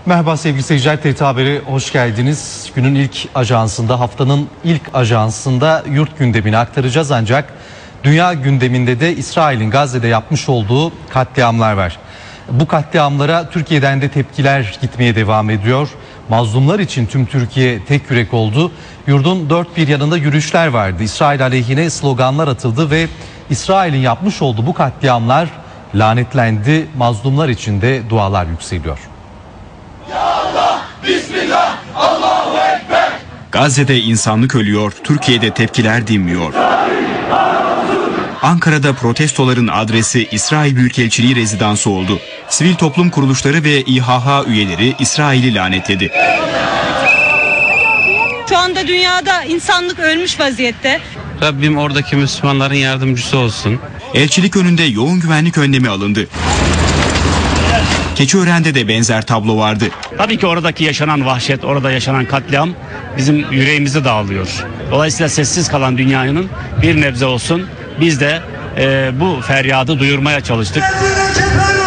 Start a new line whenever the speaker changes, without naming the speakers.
Merhaba sevgili seyirciler, TRT Haber'e hoş geldiniz. Günün ilk ajansında, haftanın ilk ajansında yurt gündemini aktaracağız ancak dünya gündeminde de İsrail'in Gazze'de yapmış olduğu katliamlar var. Bu katliamlara Türkiye'den de tepkiler gitmeye devam ediyor. Mazlumlar için tüm Türkiye tek yürek oldu. Yurdun dört bir yanında yürüyüşler vardı. İsrail aleyhine sloganlar atıldı ve İsrail'in yapmış olduğu bu katliamlar lanetlendi. Mazlumlar için de dualar yükseliyor.
Bismillah, Allahu Ekber.
Gazze'de insanlık ölüyor, Türkiye'de tepkiler dinmiyor. Ankara'da protestoların adresi İsrail Büyükelçiliği rezidansı oldu. Sivil toplum kuruluşları ve İHH üyeleri İsrail'i lanetledi.
Şu anda dünyada insanlık ölmüş vaziyette.
Rabbim oradaki Müslümanların yardımcısı olsun.
Elçilik önünde yoğun güvenlik önlemi alındı. Keçiören'de de benzer tablo vardı.
Tabii ki oradaki yaşanan vahşet, orada yaşanan katliam bizim yüreğimizi dağılıyor. Dolayısıyla sessiz kalan dünyanın bir nebze olsun biz de bu feryadı duyurmaya çalıştık.